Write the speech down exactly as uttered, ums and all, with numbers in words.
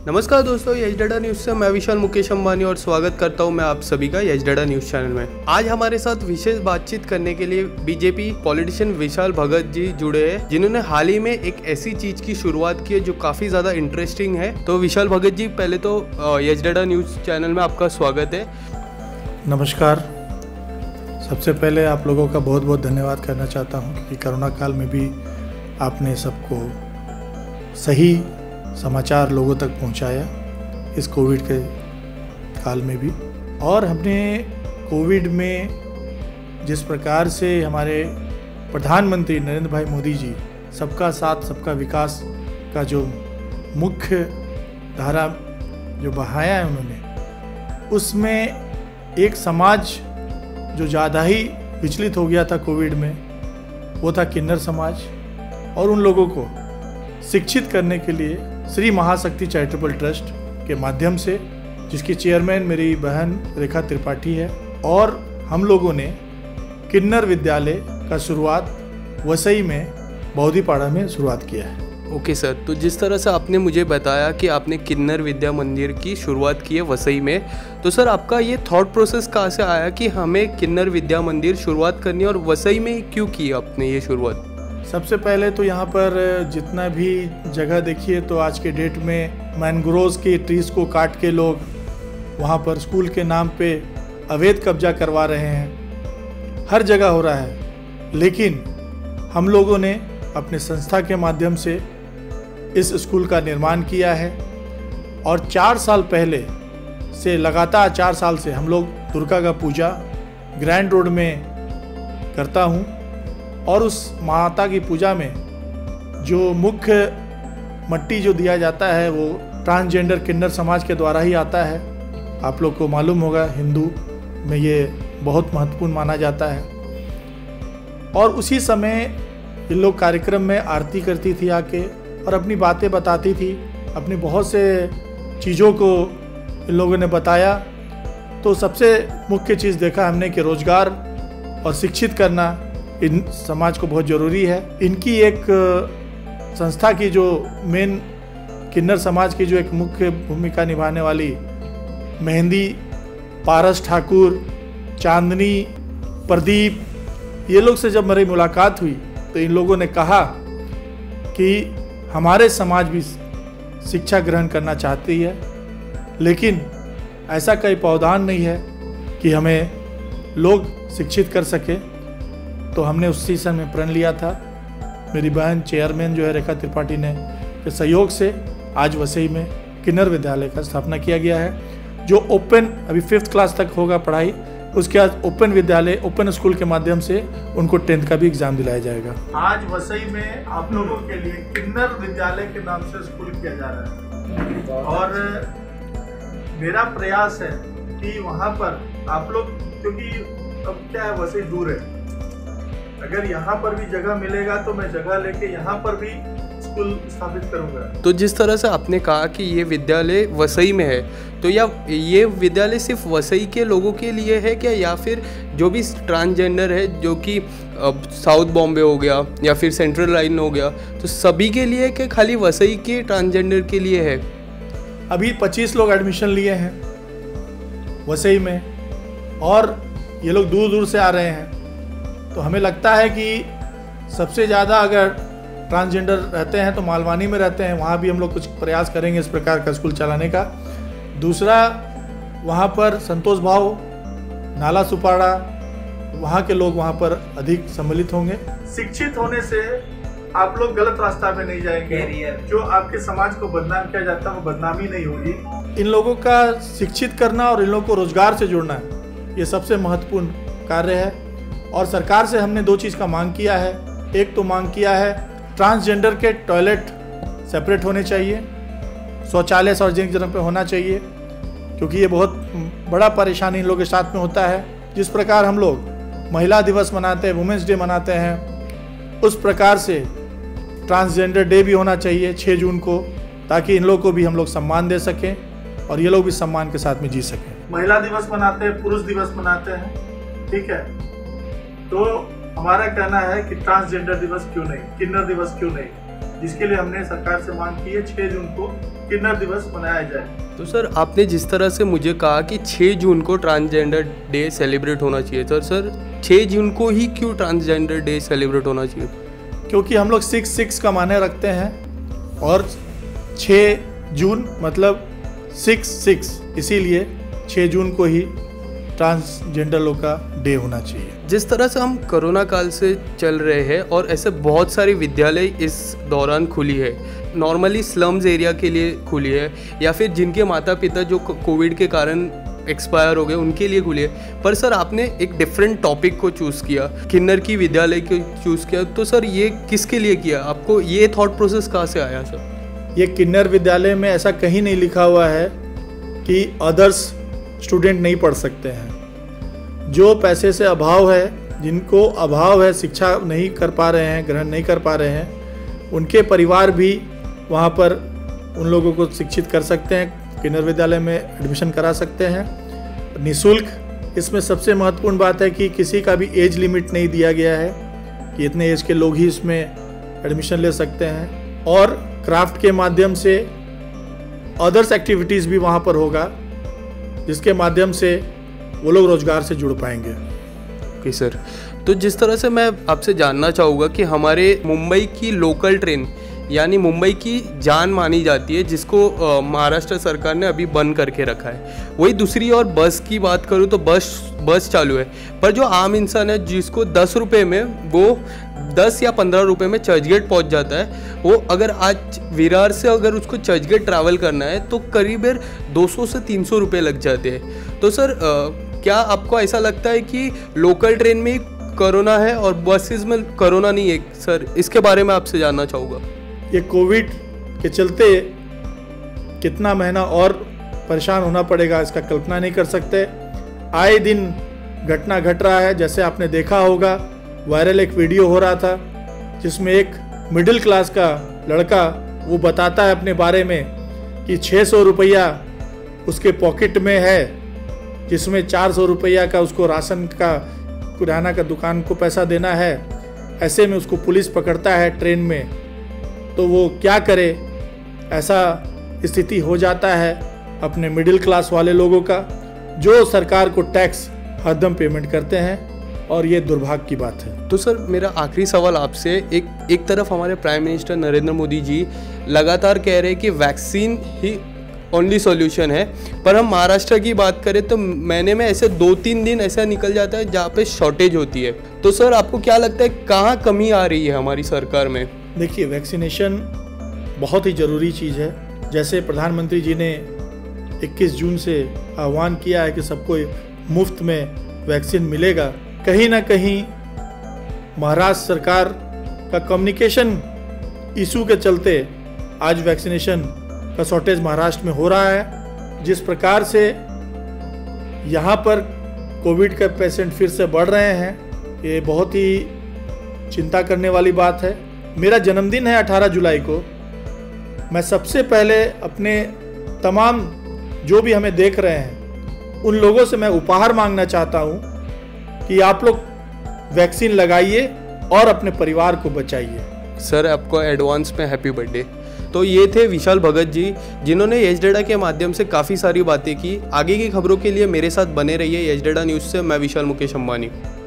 नमस्कार दोस्तों, यच data news से मैं विशाल मुकेश अंबानी और स्वागत करता हूं मैं आप सभी का यच डाटा न्यूज़ चैनल में। आज हमारे साथ विशेष बातचीत करने के लिए बीजेपी पॉलिटिशियन विशाल भगत जी जुड़े हैं, जिन्होंने हाल ही में एक ऐसी चीज की शुरुआत की है जो काफी ज्यादा इंटरेस्टिंग है। तो विशाल भगत जी, पहले तो यच डाटा न्यूज़ चैनल में आपका स्वागत है। नमस्कार। सबसे पहले आप लोगों का बहुत बहुत धन्यवाद करना चाहता हूँ कि कोरोना काल में भी आपने सबको सही समाचार लोगों तक पहुंचाया, इस कोविड के काल में भी। और हमने कोविड में जिस प्रकार से हमारे प्रधानमंत्री नरेंद्र भाई मोदी जी सबका साथ सबका विकास का जो मुख्य धारा जो बहाया है उन्होंने, उसमें एक समाज जो ज़्यादा ही विचलित हो गया था कोविड में, वो था किन्नर समाज। और उन लोगों को शिक्षित करने के लिए श्री महाशक्ति चैरिटेबल ट्रस्ट के माध्यम से, जिसकी चेयरमैन मेरी बहन रेखा त्रिपाठी है, और हम लोगों ने किन्नर विद्यालय का शुरुआत वसई में बौद्धीपाड़ा में शुरुआत किया है। ओके सर, तो जिस तरह से आपने मुझे बताया कि आपने किन्नर विद्या मंदिर की शुरुआत की है वसई में, तो सर आपका ये थॉट प्रोसेस कहाँ से आया कि हमें किन्नर विद्या मंदिर शुरुआत करनी है और वसई में क्यों की आपने ये शुरुआत? सबसे पहले तो यहाँ पर जितना भी जगह देखिए, तो आज के डेट में मैनग्रोव्स के ट्रीज को काट के लोग वहाँ पर स्कूल के नाम पे अवैध कब्जा करवा रहे हैं, हर जगह हो रहा है। लेकिन हम लोगों ने अपने संस्था के माध्यम से इस स्कूल का निर्माण किया है, और चार साल पहले से लगातार चार साल से हम लोग दुर्गा का पूजा ग्रैंड रोड में करता हूँ। और उस माता की पूजा में जो मुख्य मट्टी जो दिया जाता है वो ट्रांसजेंडर किन्नर समाज के द्वारा ही आता है। आप लोग को मालूम होगा, हिंदू में ये बहुत महत्वपूर्ण माना जाता है। और उसी समय इन लोग कार्यक्रम में आरती करती थी आके, और अपनी बातें बताती थी, अपनी बहुत से चीज़ों को इन लोगों ने बताया। तो सबसे मुख्य चीज़ देखा हमने कि रोज़गार और शिक्षित करना इन समाज को बहुत ज़रूरी है। इनकी एक संस्था की जो मेन किन्नर समाज की जो एक मुख्य भूमिका निभाने वाली मेहंदी, पारस ठाकुर, चांदनी, प्रदीप, ये लोग से जब मेरी मुलाकात हुई तो इन लोगों ने कहा कि हमारे समाज भी शिक्षा ग्रहण करना चाहती है, लेकिन ऐसा कोई प्रावधान नहीं है कि हमें लोग शिक्षित कर सके। तो हमने उसी समय प्रण लिया था। मेरी बहन चेयरमैन जो है रेखा त्रिपाठी ने के सहयोग से आज वसई में किन्नर विद्यालय का स्थापना किया गया है, जो ओपन अभी फिफ्थ क्लास तक होगा पढ़ाई। उसके बाद ओपन विद्यालय, ओपन स्कूल के माध्यम से उनको टेंथ का भी एग्जाम दिलाया जाएगा। आज वसई में आप लोगों के लिए किन्नर विद्यालय के नाम से स्कूल किया जा रहा है, और मेरा प्रयास है कि वहाँ पर आप लोग, क्योंकि अब क्या है, वसई दूर है, अगर यहाँ पर भी जगह मिलेगा तो मैं जगह लेके यहाँ पर भी स्कूल स्थापित करूँगा। तो जिस तरह से आपने कहा कि ये विद्यालय वसई में है, तो या ये विद्यालय सिर्फ वसई के लोगों के लिए है क्या, या फिर जो भी ट्रांसजेंडर है, जो कि साउथ बॉम्बे हो गया या फिर सेंट्रल लाइन हो गया, तो सभी के लिए क्या खाली वसई के ट्रांसजेंडर के लिए है? अभी पच्चीस लोग एडमिशन लिए हैं वसई में, और ये लोग दूर दूर से आ रहे हैं। तो हमें लगता है कि सबसे ज़्यादा अगर ट्रांसजेंडर रहते हैं तो मालवानी में रहते हैं, वहाँ भी हम लोग कुछ प्रयास करेंगे इस प्रकार का स्कूल चलाने का। दूसरा, वहाँ पर संतोष भाव, नाला सुपाड़ा, वहाँ के लोग वहाँ पर अधिक सम्मिलित होंगे। शिक्षित होने से आप लोग गलत रास्ता में नहीं जाएंगे, जो आपके समाज को बदनाम किया जाता है वो बदनामी नहीं होगी। इन लोगों का शिक्षित करना और इन लोगों को रोजगार से जोड़ना, ये सबसे महत्वपूर्ण कार्य है। और सरकार से हमने दो चीज़ का मांग किया है। एक तो मांग किया है ट्रांसजेंडर के टॉयलेट सेपरेट होने चाहिए, शौचालय सार्वजनिक जगह पे होना चाहिए, क्योंकि ये बहुत बड़ा परेशानी इन लोगों के साथ में होता है। जिस प्रकार हम लोग महिला दिवस मनाते हैं, वुमेंस डे मनाते हैं, उस प्रकार से ट्रांसजेंडर डे भी होना चाहिए छः जून को, ताकि इन लोगों को भी हम लोग सम्मान दे सकें और ये लोग भी सम्मान के साथ में जी सकें। महिला दिवस मनाते हैं, पुरुष दिवस मनाते हैं, ठीक है। तो हमारा कहना है कि ट्रांसजेंडर दिवस क्यों नहीं, किन्नर दिवस क्यों नहीं। जिसके लिए हमने सरकार से मांग की है छह जून को किन्नर दिवस मनाया जाए। तो सर आपने जिस तरह से मुझे कहा कि छह जून को ट्रांसजेंडर डे सेलिब्रेट होना चाहिए, सर सर छह जून को ही क्यों ट्रांसजेंडर डे सेलिब्रेट होना चाहिए? क्योंकि हम लोग सिक्स सिक्स का माने रखते हैं और छह जून मतलब सिक्स सिक्स, इसीलिए छह जून को ही ट्रांसजेंडर लोग का डे होना चाहिए। जिस तरह से हम कोरोना काल से चल रहे हैं और ऐसे बहुत सारी विद्यालय इस दौरान खुली है, नॉर्मली स्लम्स एरिया के लिए खुली है या फिर जिनके माता पिता जो कोविड के कारण एक्सपायर हो गए उनके लिए खुली है, पर सर आपने एक डिफरेंट टॉपिक को चूज़ किया, किन्नर की विद्यालय को चूज़ किया, तो सर ये किसके लिए किया? आपको ये थॉट प्रोसेस कहाँ से आया सर? ये किन्नर विद्यालय में ऐसा कहीं नहीं लिखा हुआ है कि अदर्स स्टूडेंट नहीं पढ़ सकते हैं। जो पैसे से अभाव है, जिनको अभाव है, शिक्षा नहीं कर पा रहे हैं, ग्रहण नहीं कर पा रहे हैं, उनके परिवार भी वहाँ पर उन लोगों को शिक्षित कर सकते हैं, किन्नर विद्यालय में एडमिशन करा सकते हैं निःशुल्क। इसमें सबसे महत्वपूर्ण बात है कि किसी का भी एज लिमिट नहीं दिया गया है कि इतने एज के लोग ही इसमें एडमिशन ले सकते हैं, और क्राफ्ट के माध्यम से अदर्स एक्टिविटीज़ भी वहाँ पर होगा जिसके माध्यम से वो लोग रोजगार से जुड़ पाएंगे। ओके सर, तो जिस तरह से मैं आपसे जानना चाहूँगा कि हमारे मुंबई की लोकल ट्रेन यानी मुंबई की जान मानी जाती है, जिसको महाराष्ट्र सरकार ने अभी बंद करके रखा है, वही दूसरी और बस की बात करूँ तो बस बस चालू है, पर जो आम इंसान है जिसको दस रुपये में वो दस या पंद्रह रुपये में चर्चगेट पहुंच जाता है, वो अगर आज विरार से अगर उसको चर्चगेट ट्रैवल करना है तो करीब दो सौ से तीन सौ रुपये लग जाते हैं। तो सर आ, क्या आपको ऐसा लगता है कि लोकल ट्रेन में कोरोना है और बसेस में कोरोना नहीं है? सर इसके बारे में आपसे जानना चाहूँगा। ये कोविड के चलते कितना महीना और परेशान होना पड़ेगा इसका कल्पना नहीं कर सकते। आए दिन घटना घट रहा है, जैसे आपने देखा होगा वायरल एक वीडियो हो रहा था जिसमें एक मिडिल क्लास का लड़का वो बताता है अपने बारे में कि छः सौ रुपया उसके पॉकेट में है, जिसमें चार सौ रुपया का उसको राशन का किराना का दुकान को पैसा देना है। ऐसे में उसको पुलिस पकड़ता है ट्रेन में, तो वो क्या करे? ऐसा स्थिति हो जाता है अपने मिडिल क्लास वाले लोगों का, जो सरकार को टैक्स हरदम पेमेंट करते हैं, और ये दुर्भाग्य की बात है। तो सर मेरा आखिरी सवाल आपसे, एक एक तरफ हमारे प्राइम मिनिस्टर नरेंद्र मोदी जी लगातार कह रहे हैं कि वैक्सीन ही ओनली सॉल्यूशन है, पर हम महाराष्ट्र की बात करें तो महीने में ऐसे दो तीन दिन ऐसा निकल जाता है जहाँ पे शॉर्टेज होती है। तो सर आपको क्या लगता है कहाँ कमी आ रही है हमारी सरकार में? देखिए, वैक्सीनेशन बहुत ही ज़रूरी चीज़ है। जैसे प्रधानमंत्री जी ने इक्कीस जून से आह्वान किया है कि सबको मुफ्त में वैक्सीन मिलेगा, कहीं ना कहीं महाराष्ट्र सरकार का कम्युनिकेशन इशू के चलते आज वैक्सीनेशन का शॉर्टेज महाराष्ट्र में हो रहा है। जिस प्रकार से यहाँ पर कोविड के पेशेंट फिर से बढ़ रहे हैं, ये बहुत ही चिंता करने वाली बात है। मेरा जन्मदिन है अठारह जुलाई को। मैं सबसे पहले अपने तमाम जो भी हमें देख रहे हैं उन लोगों से मैं उपहार मांगना चाहता हूँ कि आप लोग वैक्सीन लगाइए और अपने परिवार को बचाइए। सर आपको एडवांस में हैप्पी बर्थडे। तो ये थे विशाल भगत जी, जिन्होंने यच डेटा के माध्यम से काफ़ी सारी बातें की। आगे की खबरों के लिए मेरे साथ बने रहिए। यच डेटा न्यूज़ से मैं विशाल मुकेश अंबानी।